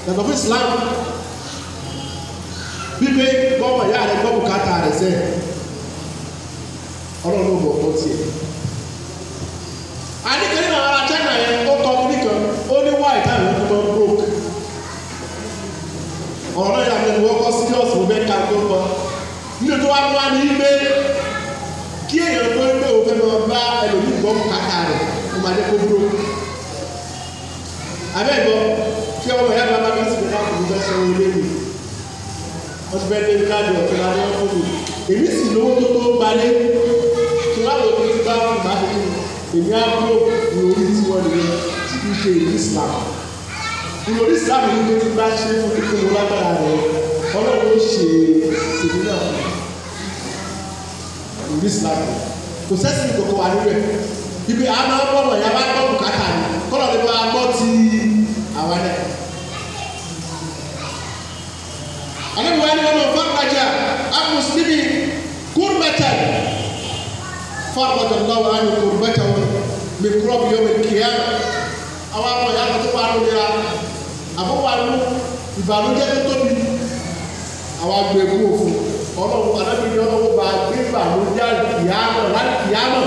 yàtọ̀ fún Islam bíbé gbọ́mọ̀ ìyá rẹ̀ gbọ́ bùkátà rẹ̀ sẹ́ ọlọ́run ló bọ̀ ọ́ tiẹ̀. àdìkẹ́lẹ́ náà ara China yẹn ó kọ́ ọdún nìkan ó ní wáyé táwọn ọdún tó ń broke. ọ̀rọ̀ náà yà mí wọ́n kọ́ serious mo fẹ́ ká tó kọ́ nínú tó wá mú wa ní ibé kí èèyàn tó ń gbé òfin lọ bá ẹlòmíì gbọ́ bùkátà rẹ̀ ó máa dé kó broke. àbẹ́ẹ̀gbọ́ kí ọmọ ìyá bàbá mi sì fẹ́ kó fẹ́ sọ ilé mi wọ́n ti fẹ́ dé káàdì ọ̀tún láti wọ́n fún mi èmi sì lówó tó tó gbalé tí wọ́n lò ní bá fún bá fún mi èmi á kúrò ní orí tí wọ́n lè tí kì í ṣe ìlú Islam ìlú Islam ní pé tí bá ṣe fún kíkún mo lágbára rẹ̀ ọlọ́run ó ṣe èmi náà fún ìlú Islam kò sẹ́sìn kòkó wà níbẹ̀ ibi àmọ́ ọmọ ìyá bá gbọ́ bùkátà ni kọ́lọ̀ ní bá gbọ́ ti àwọn ẹ̀. Anabi wa ni wọn faraja an muslimi kurbatan faraja Allahu an kurbatan min kurbi yawm al-qiyamah àwọn ọmọ ìyá kan tó wà lórí ra àbúwà ló ìbànújẹ́ tó tóbi àwọn agbègbè òfin ọlọ́run Anabi ni ọlọ́run bá gbé ìbànújẹ́ àlùkìyámọ̀ láti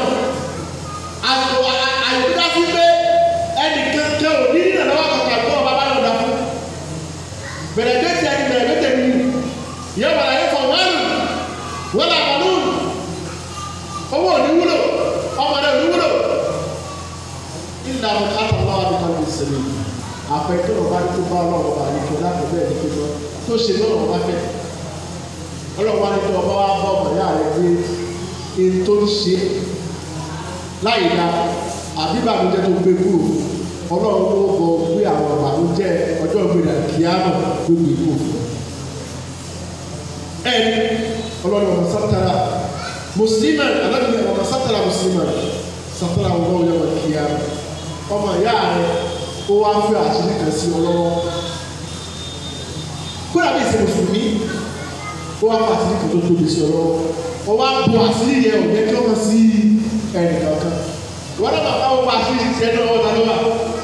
àyíká sí pé ẹnì kankan ò ní ìrìnà lọ́wọ́ kankan tó ọba bá yọ̀ dá fún bẹ̀rẹ̀ tó ti ẹni bẹ̀rẹ̀ tó tẹ̀lé yóò wà láyé fọ̀ wọ́n là bàlú owó ò ní wúlò ọmọ rẹ̀ ò ní wúlò ìlànà káàtà lọ́wọ́ àbíkà ló ṣẹlẹ̀ àpẹẹrẹ tó bá tó bá ọlọ́run bá ní kí ọlá tó bẹ́ẹ̀ ní kí wọ́n tó ṣe lọ́rùn bá fẹ́ ọlọ́run wá ní kí ọba wá bọ́ ọmọ yára rẹ̀ pé èyí tó ń ṣe láì dá àbí ìbànújẹ́ tó gbé kúrò ọlọ́run ló bọ̀ pé àwọn ìbànújẹ́ ọjọ́ ìgbéra kìámọ̀ ló gbé kúrò. ẹni ọlọ́run ọmọ sátara mùsùlùmí alábìyẹn ọmọ sátara mùsùlùmí sátara ọlọ́run yẹn wọ̀ kìámọ̀ ọmọ ìyá rẹ̀ ó wá ń fẹ́ àṣírí kan sí ọlọ́wọ́ kó dàbí ìṣe mùsùlùmí ó wá fẹ́ àṣírí kan tó tóbi sí ọlọ́wọ́ ó wá bu àṣírí yẹn ò jẹ́ kí wọ́n sí ẹnì kankan wọ́n náà bàbá wọn bá àṣírí ti ẹni ọwọ́ ta ló wà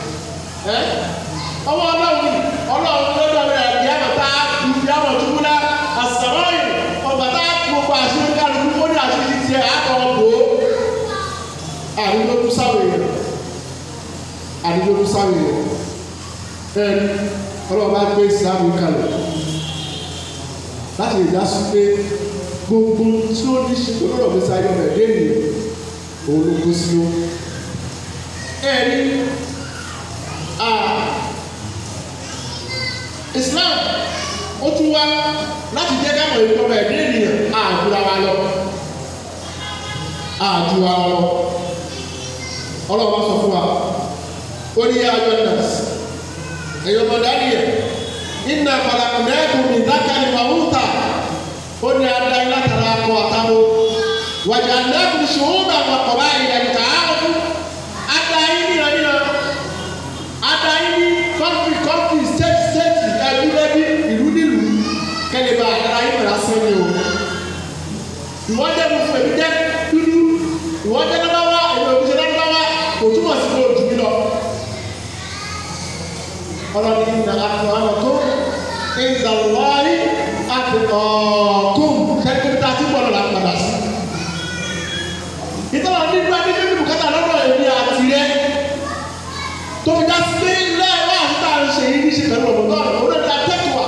ọwọ́ ọlọ́run lọ́dọ̀ rẹ̀ ìyáàmọ̀ta ìyáàmọ̀ túbúlá àṣàrọ́yìn ọgbàtà gbogbo àṣírí kálukú ó ní àṣírí ti ẹ̀ àkọ́ bò ó àrídókú sáwèé ẹni ọlọ́run bá gbé ìsìlámù kalẹ̀ láti lè dá sí pé gbogbo tí ó ní ṣe lọ́rọ̀ bí sáyọ́ rẹ̀ déènì òun ló kó sí ó ẹni Islam ó tún wá láti jẹ́ ká mọ̀ ìjọba ẹ̀dẹ́ ènìyàn àjùra wa lọ ọlọ́run bá sọ fún wa ó ní ayọ̀ nọ́ọ̀sì ẹ̀yọ́ mọ̀dáníyà inna khalaqnakum min dhakarin wa untha ó ní adáyé látara akọ àtàwọn wa ja'alnakum shu'uban wa qaba'ila lita'arafu adáyé níyànníyàn adáyé ní kọ́ńtì stéètì ẹbí ìlú nílùú kẹ́lẹ́ bá adáyé mẹ́ra sẹ́ni o ìwọ́n jẹ́ fún ẹbí jẹ́ dúdú ìwọ́n jẹ́ lọ́wọ́ ẹ̀yọ́ òkúṣe lọ́wọ́ kò túmọ̀ sí pé ojú mi lọ. ọlọ́ni ìdá akramakum inda Allahi atqakum kẹ́kẹ́ta tí gbọ́dọ̀ là ń padà sí. ìtọ́lá nígbà ní bíbí bùkátà lọ́dọ̀ èmi àti rẹ tó fi dá sí pé lẹ́ẹ̀rọ àti tá à ń ṣe yìí ní ṣe pẹ̀lú ọ̀gbọ̀n náà ó lọ́dọ̀ àtẹ́kùwà.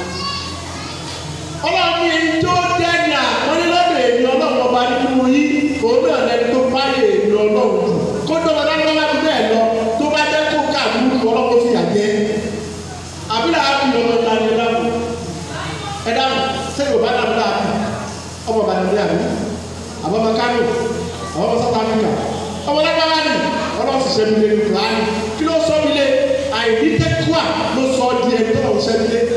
ọlọ́ni èyí tó dẹ́ni àpọ́nlé lọ́dọ̀ èmi ọlọ́run ọba nínú yìí òun náà lẹni tó báyé èmi ọlọ́run kó dọ́gba dáná láti bẹ́ẹ̀ lọ tó bá jẹ́ kó káàdùn ọlọ́run fi àjẹ́ àbílẹ̀ àbí ọmọ ìlànà ẹ̀dáàmù sẹ́yìn ò bá dàbí láàbí ọmọ ìbàdàn àbí àbọ̀mọ Kánò ọmọ South Africa ọmọ lágbára ni ọlọ́run sì ṣẹ́bi lé nìkan á ní kí ló sọ mi lé àìní tẹ́kùà ló sọ di ẹni tó lọ́wọ́ ṣẹ́bi lé.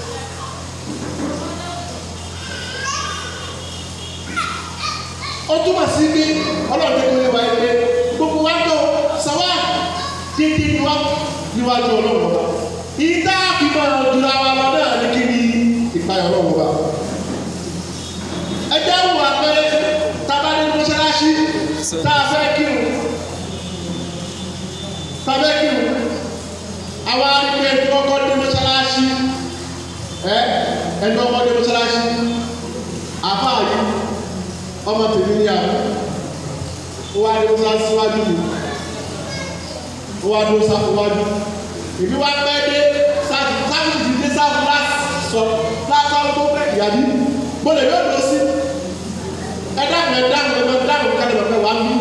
ó túmọ̀ sí pé ọlọ́run tẹ́kùn lé wáyé pé gbogbo wa tó sáwá dídí níwájú ọlọ́run ọba ìdá àfihàn jùlọ àwọn ọmọ náà ní kí ni ìpayọ̀ ọlọ́run ọba. ẹ jẹ́ wò àpẹẹrẹ tábà ní mọ́ṣáláṣí tá a fẹ́ kírun àwọn arìnrìn ẹ̀dùn ọkọ̀ ní mọ́ṣáláṣí ẹni ọmọdé mọ́ṣáláṣí àfáà yìí ọmọ tèmi ní àwọn ó wá dé mọ́ṣáláṣí síwájú mi ó wá dé sáfù wájú ìbí wá pẹ́ dé sáfù ti dé sáfù láti sọ sáfù tó pẹ́ ìyàbí gbọ́dọ̀ yóò lọ sí ẹ̀dáhùn kálí bàbá wa mú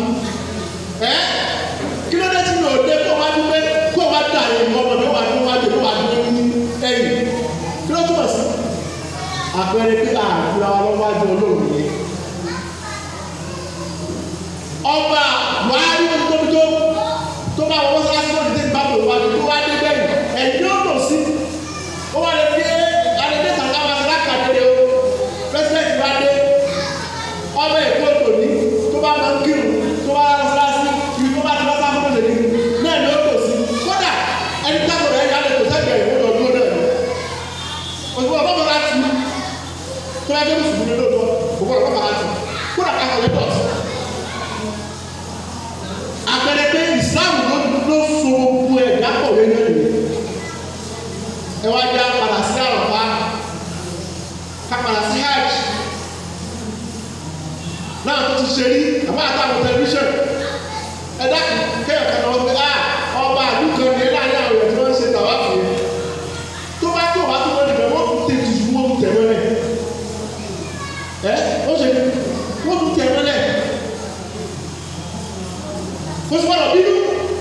kí ló dé tí mi ò dé kó wá dúpẹ́ kó wá dà yẹn mọ́ ọmọdé wà ní wájú kó wá dúpẹ́ ní ẹ̀yìn kí ló túmọ̀ sí àpẹẹrẹ pé àdúrà ọlọ́wọ́ àjọ olóòrùn yẹn ọba Buhari tó bá wọ́n sá sí ọ̀dẹ́dẹ́ ìbámu ìwádìí tó wá dé bẹ́ẹ̀ ẹ̀yìn ó lò sí ó wà lè dé alẹ́dẹ́ sàkà wá sí lákàtúndé o pẹ́sidẹ́ntì wá dé ọba èkó tòní tó bá máa ń kírun tó bá lọ sá sí ibi tó bá ti lọ sá fún ọ̀dẹ́ nínú náà ni ó lò sí kódà ẹni táwọn ọ̀rẹ́ yà lè tó sẹ́gbẹ̀ẹ́ ìwé lọ́dún náà ni òṣùwọ̀n ọ̀bọ̀n bá ti tó yẹ kí mùsùlùmí lóòótọ́ òṣùwọ̀n ọ̀bọ̀n bá ti kódà káfọ̀ lẹ́tọ̀ọ̀sì àpẹẹrẹ pé Islam ló so gbogbo ẹ̀dá kọ̀wé náà nìyẹn ẹ wá já padà sí àrọ̀fá ká padà sí hajj náà tó ti ṣe rí àbá àtàwọn tẹlifíṣàn ẹ̀dá kẹ́yọ̀ kan lọ́wọ́ pé ọba àdúgbò ní láàrin àwọn èèyàn tí wọ́n ń ṣe tàwa fún yẹn tó bá tó wá tó wọ́n nìkan wọ́n tún tẹ̀ tuntun wọ́n tún tẹ̀ mọ́lẹ̀ ó ṣe wọ́n tún tẹ̀ mọ́lẹ̀ kó sì gbọ́dọ̀ bínú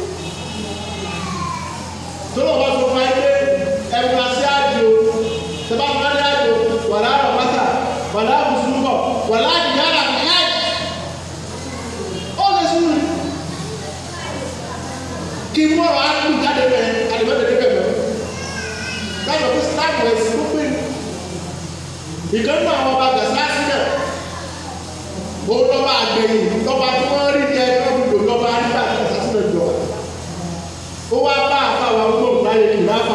tó lọ́wọ́ bá tó máa ń gbé ẹ̀fúnra sí àjò tẹ̀bá tó máa ń dé àjò wàlá àrọ̀bátà wàlá àbùsùnbọ̀ wàlá àdìyàrá hajj ó lè sùn ní kí mú ọ̀rọ̀ àdúgbò jáde bẹ́ẹ̀ àdìmọ́tò dé bẹ́ẹ̀ dájọ́ pé sítáàbù ẹ̀sìn ló pè ìkànnì àwọn ọba gàṣá sílẹ̀ ó lọ́ba àgbẹ̀yìn lọ́ba tí wọ́n rí jẹ lọ́dún lọ́ba nígbà tí wọ́n sásílẹ̀ jọ ó wá bá àfàwà ọgbọ̀n láyé kì láfà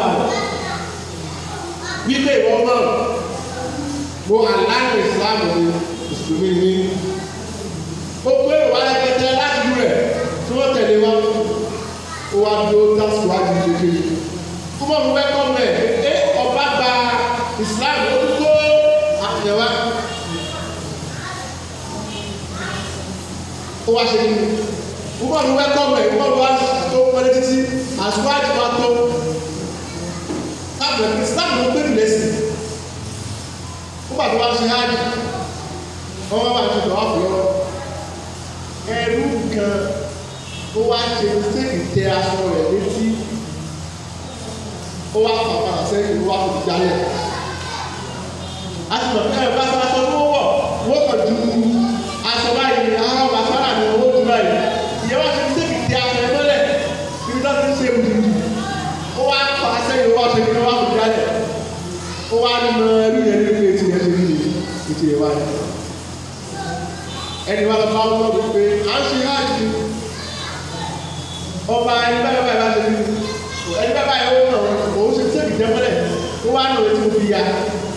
wípé ìwọ náà mo àlànà ìsìlámù ní mùsùlùmí ní ó pé ìwà ẹgbẹ̀tẹ̀ láti rú rẹ̀ tí wọ́n tẹ̀lé wá ó wá dúró tásíwájú kékeré kó mọ̀ fún wẹ́kọ̀ mẹ́ ọba gba ìsìlámù ó tó àfẹ̀wá. Ó wá ṣe nínú wọ́n lù wẹ́kọ̀mù ẹ̀ wọ́n lù wá tó wọlé títí àsùnwó àti máa tó káàbọ̀ Islam ló gbé ìlẹ́sìn ó bàtà wá ṣe hajj wọ́n wá ṣe tọ́wọ́ fún lọ́wọ́ ẹrú kan ó wá ṣe mistake tẹ aṣọ rẹ̀ létí ó wá fàfà sẹ́yìn ó wá fòtí jálẹ̀ àti mọ̀ ẹ̀ bá sọ aṣọ tó wọ̀ wọ́n kàn ju aṣọ báyìí àwọn ọba sára ni owó tó báyìí ìyẹn wá ṣe ní sèkì tí aṣọ ẹ mọ́lẹ̀ ibi tó ti ń ṣe òdìdí ó wá fà á sẹ́yìn ó wá ṣe kí wọ́n wá kó jálẹ̀ ó wá ní mọ ẹrú yẹn ní pé etí yẹn ṣe ní etí yẹn wáyé ẹni wá lọ bá wọn lọ́dún pé à ń ṣe hajj ọba ẹni báyìí báyìí bá ṣe ní ẹni báyìí báyìí ó nà òun ṣe sèkì tẹ́ mọ́lẹ̀ ó wá nà etí mo fi ya.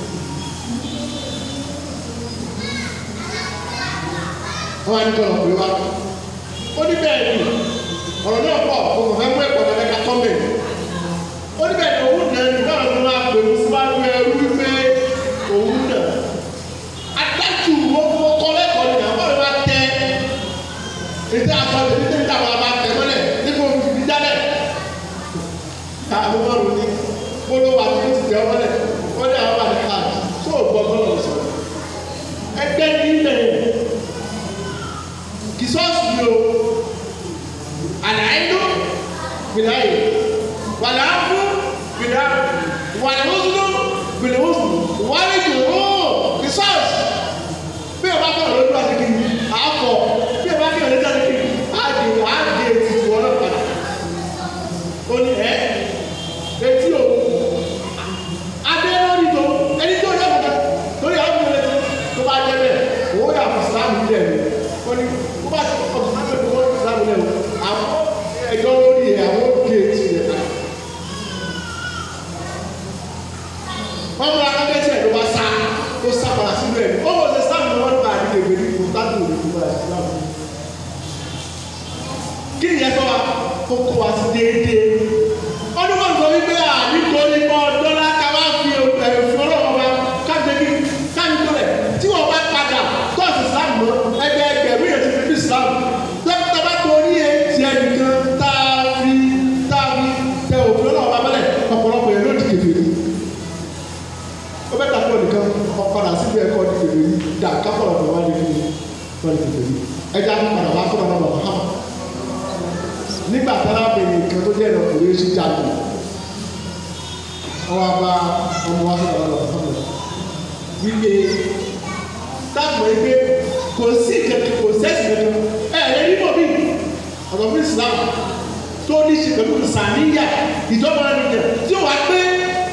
Wọ́n á ní kọ́ lọ́pọ̀ wá. Ó ní bẹ́ẹ̀ ni ọ̀rọ̀ náà pọ̀ kò kò fẹ́ mú ẹ̀kọ́ náà lẹ́ka kọ́mẹ̀. Ó ní bẹ́ẹ̀ ni òun náà ní báwọn tó máa pè mú síwájú ẹrú wípé òun náà. Adájú wọ́n kọ́ lẹ́kọ̀ọ́ ni àwọn ọ̀rẹ́ máa tẹ ètò àtọ́jú ní tẹ́lẹ̀ àwọn àbá tẹ̀ mọ́lẹ̀ nípa òfin jálẹ̀. Àwọn ọmọ ní polówó àti ti tẹ̀ mọ́lẹ̀ wọ́n ní àwọn àti káàdì tó gbọ́ bọ́lọ̀ sọ̀rọ̀. Ẹgbẹ́ ní ilẹ̀ kìsọ́ọ̀sì ni o àlàyé bìláyè wàlàáfù bìlá wàlàhùsùnù bìlàhùsùnù wàlìjòhó kìsọ́ọ̀sì bí o bá kọ̀ lójú àti kìí àáfọ̀ bí o bá kọ̀ lójú àti kìí àdè ètùtù ọlọ́pàá ó ní etí o adé lórí tó ẹni tó yẹ kọ̀ọ̀kan lórí àwọn ọmọ rẹ tó bá jẹ bẹ́ẹ̀ owó yà fún sáàmù ilẹ̀ rẹ ó ní bá ti kọ́ ọ̀sán náà lọ́wọ́ ìsìlámù lẹ́wọ̀ àwọn ẹjọ́ lórí ẹ̀ àwọn òkè ti rẹ̀ náà. wọ́n mú akẹ́kẹ́ ló bá sá tó sá padà sínú ẹ̀ ó wọ́n ṣe sáàmù wọn bá àdìgbò ìgbèrè kò tábù òde tó bá ìsìlámù. kí ni ẹ fọ́ wa kó kó wa sí déédéé ọdún wọn sọ wípé nítorí mọ́ dọ́là ká wá fi òfin ọlọ́wọ́ wa ká padà síbi ẹ̀kọ́ ní kèfèrí dà kápọ̀lọ̀ tó wá ní kí wọ́n ní kèfèrí ẹja tó padà wá fún ọ̀nà Muhammad nígbà tí arábìnrin kan tó jẹ́ ẹ̀rọ kò lè ṣe jáde wọ́n wá bá ọmọ wa fún ọ̀nà Muhammad wípé táàbù ẹgbẹ́ kò sí ìkẹ́kẹ́ kò sẹ́sì kẹ́kẹ́ ẹ̀ ẹ̀ nígbà bíi ọ̀dọ̀ fún Islam tó ní ṣe pẹ̀lú ìsàníyà ìjọba nìyẹn tí ó wá pé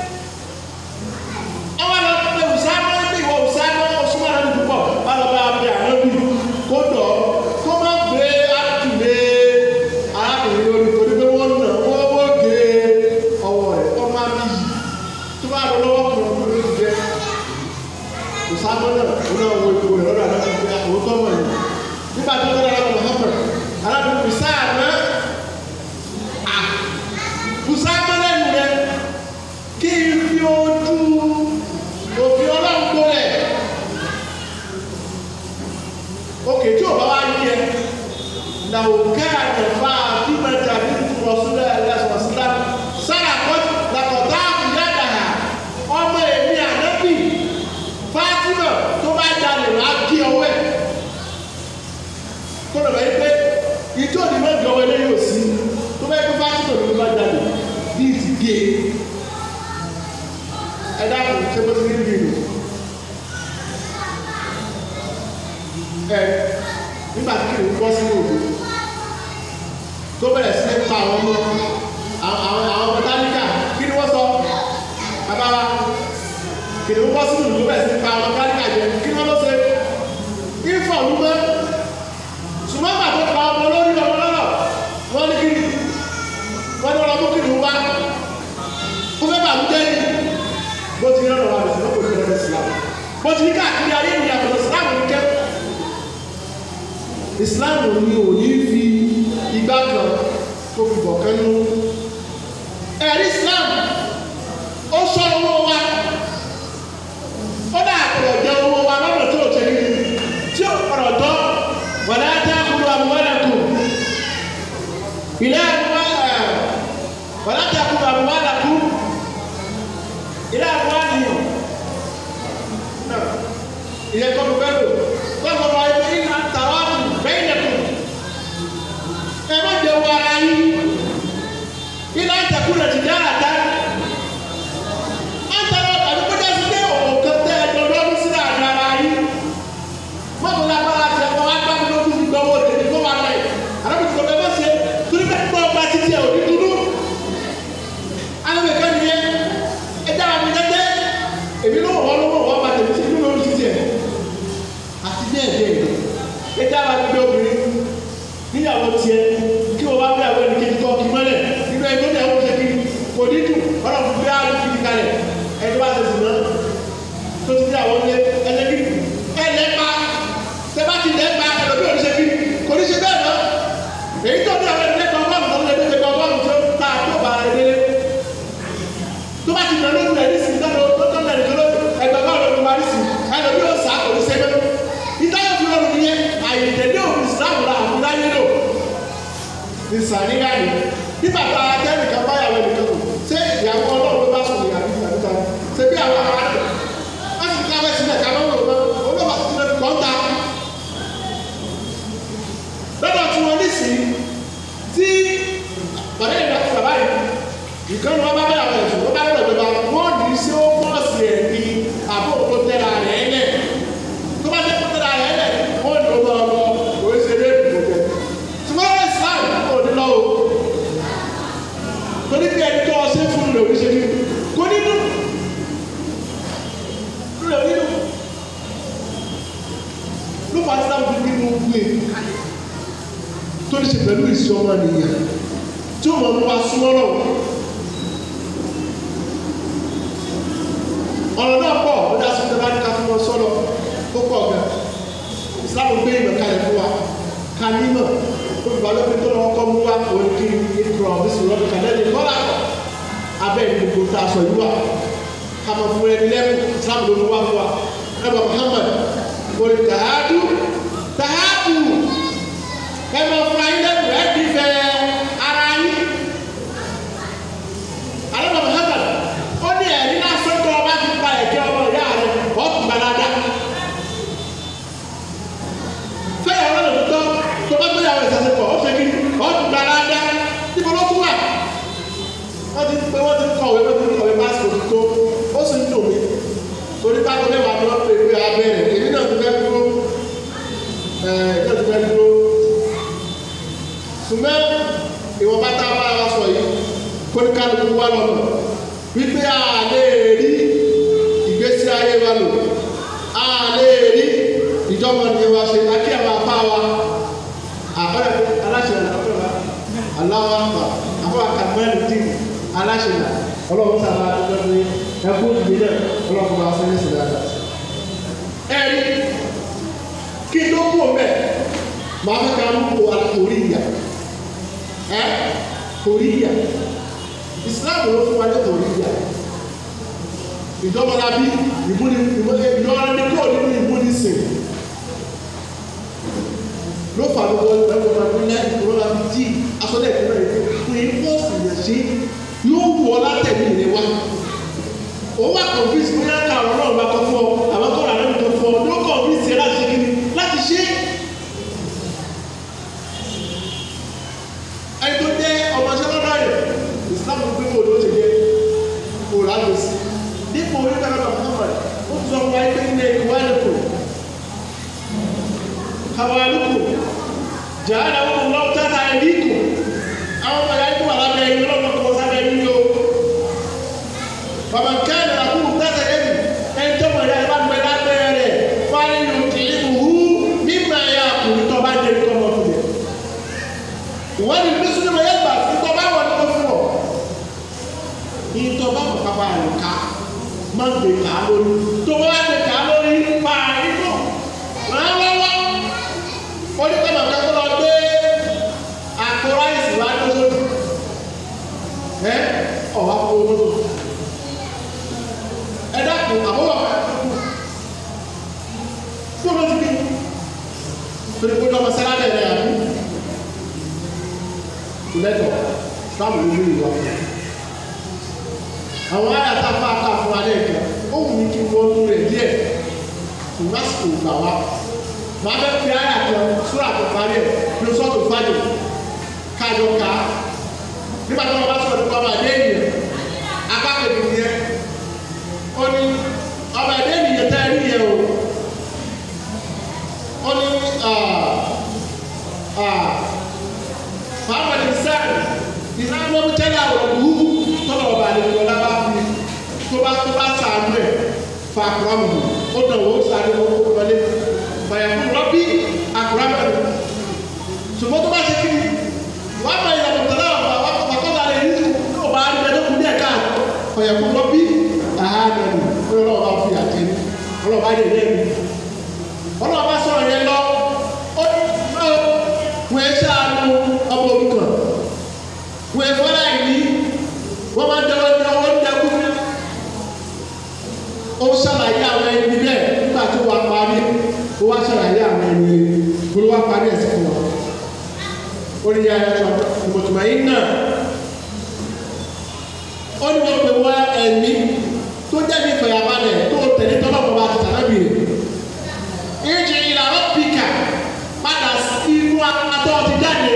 àwọn lọ pé òsánà ní ìwọ òsánà ọsùnmọ́ náà ní púpọ̀ bá lọ bá abẹ́ ànábì kó dọ̀ kó má gbé àtúndé arábìnrin lórí torí pé wọ́n nà wọ́n gé ọwọ́ rẹ̀ kó má bí yìí tó bá lọ lọ́wọ́ kan ọdún ló ti jẹ́ òsánà náà ó náà wọ ìbò rẹ̀ lọ́dọ̀ ànábì pé àwọn tó mọ̀ yìí nígbà tó tọ́lá arábìnrin Muhammad arábìnrin òsánà òsánà lẹ́nu rẹ̀ kí n fi ojú òfin ọlọ́run tó rẹ̀ òkè tí ò bá wá yẹ na òkè àjẹfà bímẹjà bí ìfọ̀sílẹ̀ ẹlẹ́sọ̀sílẹ̀ sára lakọ̀tà àbúyádà ọmọ èmi ànábì Fátímà tó bá jalè wá kí ọwọ́ ẹ̀ kó lọ bẹ́ẹ̀ pé ìjọ ni wọ́n jọ wọlé yóò sí tó bẹ́ẹ̀ pé Fátímà ló bá jalè bí ti gé ẹ dákun ṣe bó ti rí bí nù ẹ nígbà tí kìlì ń bọ́ sínú òdo tó bẹ̀rẹ̀ sí ní pa àwọn ọmọ tálíkà kí ni wọ́n sọ bàbá wa kìlì ń bọ́ sínú òdo bẹ̀rẹ̀ sí ní pa àwọn tálíkà jẹ kí ni wọ́n lọ ṣe ìfọ̀ lúmọ́ ṣùgbọ́n bàbá pa ọmọ lórí ọmọ lọ́rọ̀ wọ́n ní kí ni wọ́n ní ọlọ́mú kìlì ń wá ó fẹ́ bàbá jẹ́ ní bó ti rọrùn wà lọ́sọ̀rọ̀ kò ní ọ̀rẹ́ sílámù bó ti ní káàkiri ayé ní àbọ̀lọ̀ sílámù ní kẹ́ ìsìlámù ni ò ní fi igbá kan tó fi bọ̀ kẹ́nu ẹ̀rí ìsìlámù ó sọ owó wa ó dà àpò ọ̀jẹ̀ owó wa lọ́nà tí ò tẹ̀lé tí ò ọ̀rọ̀ tọ́ wọ̀lá ta'kulu amwalakum ila wọ̀lá ta'kulu amwalakum ila amwalihim náà ìyẹn kọ́ ló fẹ́ lò kọ́ ló wà ní ìlànà tàwọn bainakum ẹ má jẹ wọ ara yín ilé àtẹkùn rẹ ti dára dá àtàwọn àdúgbò dẹ́sí pé òun kan tẹ́ ẹjọ́ lọ́dún sí ara yín mọ́tò lágbára ti ẹ̀kọ́ wá gbá mi lójú fi gbọ́wọ́ òde ní kó wá lẹ̀ àdúgbò tó bẹ́ẹ̀ bá ṣe torí bẹ́ẹ̀ gbọ́ ọgbà títí ẹ̀ òní dúdú àwọn ìkẹ́ nìyẹn ẹ dára mi dẹ́dẹ́ èmi ló wọ̀ wọ́n bá tẹ̀lé sí inú lórí títí ẹ̀ àti bẹ́ẹ̀ bẹ́ẹ̀ ẹ dára mi dé obìnrin níyàwó tiẹ̀ kí wọ́n bá bí àwọn ẹni kejì kọ́ kí mọ́lẹ̀ nínú ẹni tó ní àwọn òṣèlú kò ní dùn ọ̀nà fún bí àwọn kìdí kalẹ̀ ẹni tó bá ṣe sùn náà tó ti ní àwọn ilé ẹlẹ́gìrì ẹlẹ́pa tẹ́bá ti lẹ́pa ẹlòmí ò ní ṣe kiri kò ní ṣe bẹ́ẹ̀ náà èyí tó ní àwọn ẹni lẹ́pa ọgọ́rùn tó lè dé lẹ́pa ọgọ́rùn tó ta tó bá rẹ̀ délé tó bá ti nà lójú rẹ̀ ní sìn tọ́lọ̀ ẹgbẹ̀gbọ́n ló wá ní sìn ẹlòmí ò sá kò ní ṣe bẹ́ẹ̀ ìtọ́jú fi rọrùn nìyẹn àyètẹ̀lé òfin ìsìlámù la àfin láyé lò ní sàníyà ni bí bàbá akẹ́nìkan báyàwó ẹnìkan kò ṣé ìyàwó ọlọ́run ló bá sùn ní àbí ìyàwó ṣe bí àwọn ará rẹ̀ wọ́n sì ká bẹ́ẹ̀ sílẹ̀ ká lọ́wọ́ lọ́wọ́ olóòwò àti sílẹ̀ kọ́ńtà lọ́dọ̀ tí wọ́n ní sí tí bàbá ìlú àti bàbá yìí ìkànnì wọn bá báyàwó ẹ̀sùn wọn bá yọ̀ ìjọba wọn ní sí ó fọ́ọ̀sì ẹ̀ ní àbó tó tẹ́ra rẹ̀ lẹ̀ tó bá jẹ́ tó tẹ́ra rẹ̀ lẹ̀ wọ́n ní ó bá ọ torí bí ẹni tó ọsẹ fún lè oríṣi ní kò nínú lè nínú ló fà sí láti nínú gbé tó ní ṣe pẹ̀lú ìsìn ọmọ nìyẹn tí ó mọ̀ mú wa súnmọ́ náà ọ̀rọ̀ náà pọ̀ ó dá sí pé bá ní ká fún wọn sọ́lọ ó pọ̀ gan Islam gbé ìmọ̀ kalẹ̀ fún wa ká nímọ̀ olùbàdàn tó lọ́wọ́ kọ́ mú wá òun kí ìkọ̀ ọ̀bísí rọ́bì kàdẹ́lì kọ́lá abẹ́ ìdìbò tá a sọ yìí wà kàmá fún ẹni lẹ́kùn Islam ló mú wá fún wa ẹ̀bà Muhammad orí tàhádù ẹ̀bà fún ayé lẹ́kùn ẹ̀ kì í fẹ́ ara yín alẹ́bà Muhammad ó ní ẹ̀rí náà sọ́tọ̀ ọba ti pa ẹ̀jẹ̀ ọmọ ìyá rẹ̀ ọ̀kùn gbàdá wa lò á lè rí ìjọba ní wa ṣe akí àwọn afá wa àkọ́lẹ̀ aláṣẹ àkọ́lẹ̀ aláwọ̀ àpà àfọwọ́ àkàmẹ́rin dì aláṣẹ náà ọlọ́run sábà lọ́dún ní ẹkú ìgbé náà ọlọ́run bá fẹ́ sí dáadáa. ẹ̀rí kí ló kú ọ̀bẹ máa fẹ́ ká mú orí ìyà orí ìyà Islam ló fún wa ní orí ìyà ìjọmọlábí ìjọmọlábí kúrò nínú ìbúnisìn ló fà lọ́wọ́ ẹgbẹ́ ọdún lẹ́yìn ìjọmọlábí tí asọ́lẹ̀ ìpínlẹ̀ ìpínlẹ̀ ìpọ́sì yẹn ṣe yóò wù ọ́ látẹ̀lé ìrìn wa òun wà kọ̀ǹfíìsì bóyá ká ọ̀rọ̀ náà bá kọ́ fún ọ àwọn tó rà lẹ́nu tó fún ọ ló kọ̀ǹfíìsì ẹ̀ láti ṣe kíni láti ṣe ẹni tó jẹ́ ọmọ ṣẹlọ́dọ̀ rẹ̀ Islam gbé kó ló ṣe jẹ́ kó rà lọ sí dípò orí kàkà bàbá fún ọ̀rẹ́ ó ti sọ fún wa pé ní ìwà ẹ̀kọ́ kàwáàlùkù jàǹdà wọn lọ́wọ́ tàtà ẹ̀dí kù àwọn ọmọ ìyá ikú wà lábẹ́ ẹ̀yìn ọlọ́mọ kọ́ sábẹ́ ẹ̀yìn yóò bàbá kẹ́ẹ̀dì àkúrú tàtà ẹ̀dí ẹni tó mọ̀ ìyá ìbá gbẹ lábẹ́ rẹ̀ fáyé yóò kì í wù mímọ̀ ẹ̀yà àkùrú tó bá jẹ́ tó mọ̀ fún mi wọ́n ní bí sùnmọ̀ yẹn gbà tó bá wọ̀ tó fún ọ ìtọ́ bá wọ̀ pápá àlùká má gbé kà á lórí tó bá wà gbé kà á lórí pa inú ràn lọ́wọ́ ó ní kọ́ màkà tó lọ gbé àpò ráìsì wá lóṣooṣù ọ̀wá fún owó tó ẹ dákun àbúrò fún ló ti gbé torí kó lọ́mọ sára bẹ̀rẹ̀ àbí lẹ́tọ̀ táwọn olórí ìwà fún àwọn àyàtà fún aká fún alẹ́ ìkẹ́ ó wù mí kí wọ́n mú rẹ̀ díẹ̀ fún lásìkò ìgbà wa máa bẹ́ fi àyàtọ̀ sórí àtọ̀parí ẹ̀ ló sọ́tò fájò kájọ ká nígbà tí wọ́n bá sọ̀rọ̀ nípa ọmọ ẹ̀dẹ́ ènìyàn akákèké yẹn ó ní ọmọ ẹ̀dẹ́ ènìyàn tẹ́ ẹ̀rí yẹn ó ní fáwọn ìsáàlì ìsáàlì wọn tẹ́lẹ̀ àwọn òwú tọ́lọ̀ ọba àlejò ọlá bá fi tó bá sàánú ẹ̀ fa àkùrámù ó dàn wọ́n sáré wọn kó wọlé fàyàkùn rọ́bí àkùrámù ẹ̀ ṣùgbọ́n tó bá ṣe kí ni wọ́n á máa yàgò tẹ̀lé àwọn àwọn àkọ́kọ́ àlẹ́ yìí tó bá rí ẹjọ́ kún ní ẹ̀ka fàyàkùn rọ́bí àhánẹ̀mù ọlọ́wọ́ bá fi àtẹ ọlọ́wọ́ bá yẹ lẹ́nu ọlọ́wọ́ bá sọ̀rọ̀ yẹn lọ wọ́n ẹ ṣáàánú ọmọ òrukàn wọ́n ẹ fọ́lá ìní wọ́n máa ń dẹ́wọ́ ní ọwọ́ ń dẹ́kú ó ṣàlàyé àwọn ẹni bẹ́ẹ̀ nígbà tó wà parí ó wá ṣàlàyé àwọn ẹni tó wá parí ẹ̀sìn fún wọn ó ní yára ṣọ ìmọ̀tùmọ̀ yìí náà ó ní wọ́n pè wọ́n ẹ̀mí tó jẹ́ bí ìfẹ̀yàbalẹ̀ tó tẹ̀lé tọ́lọ́pọ̀ bá ti tàbí rẹ̀ ìjì ìlànà pìkà padà sí inú atọ́ ti jáde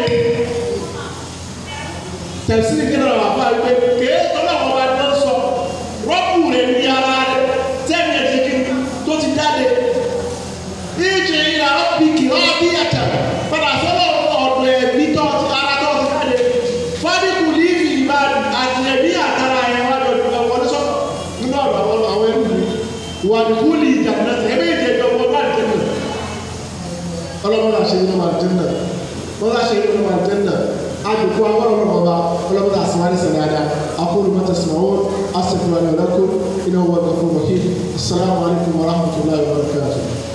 tẹ̀sí kí náà wà fún àgbẹ̀ kéé tọ́lọ́pọ̀ bá ti náà sọ rọ́pù rẹ̀ ní ara rẹ̀ tẹ́mi ẹ̀ ti kí tó ti jáde ìjì ìlànà pìkì ọ́ bí ẹ̀tẹ̀ padà sọ́wọ́ ọ̀dọ̀ ẹ̀mí tó ti ara tó ti jáde fọ́díkù ní ìbàdàn àti ẹ̀mí àtàrà ẹ̀ wá lọ́dún ẹ̀wọ̀n sọ́kọ̀ nínú ọ̀rọ̀ àwọn ẹ̀rù mi wà ní kúlì ìjàmbá ẹ̀mí ìjẹ̀jọ̀ wọn bá ti tẹ̀lé ọlọ́mọdé àṣeyìn ọmọ àjẹ́nà wọ́n láṣeyìn ọmọ àjẹ́nà àjòkó àwọn ọlọ́mọba ọlọ́mọdé àṣìwárí sẹ̀dáadá akóru mọ́tà sùnmọ́wọ́ asèkúrò àlẹ́ ọ̀lẹ́kọ́ iná wọ́n gbà fún wọ́kí assalamu alaikum warahmatullahi wabarakatuh.